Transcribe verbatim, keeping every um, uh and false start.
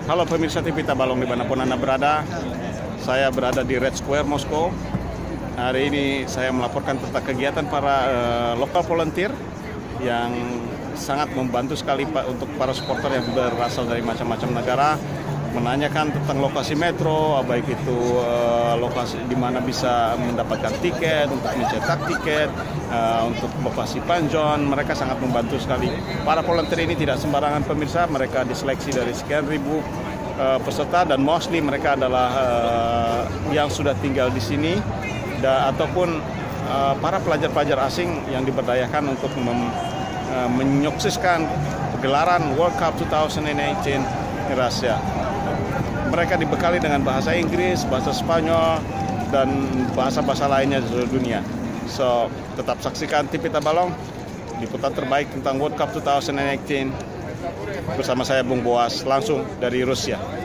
Halo pemirsa T V Tabalong dimanapun Anda berada. Saya berada di Red Square, Moskow. Hari ini saya melaporkan tentang kegiatan para uh, lokal volunteer yang sangat membantu sekali Pak untuk para supporter yang berasal dari macam-macam negara, menanyakan tentang lokasi metro, baik itu uh, lokasi di mana bisa mendapatkan tiket, untuk mencetak tiket, uh, untuk lokasi panjon. Mereka sangat membantu sekali. Para volunteer ini tidak sembarangan pemirsa, mereka diseleksi dari sekian ribu uh, peserta dan mostly mereka adalah uh, yang sudah tinggal di sini da, ataupun uh, para pelajar-pelajar asing yang diberdayakan untuk mem, uh, menyukseskan gelaran World Cup dua ribu delapan belas di Rusia. Mereka dibekali dengan bahasa Inggris, bahasa Spanyol, dan bahasa-bahasa lainnya di seluruh dunia. So, tetap saksikan T V Tabalong, liputan terbaik tentang World Cup dua ribu delapan belas bersama saya Bung Boas, langsung dari Rusia.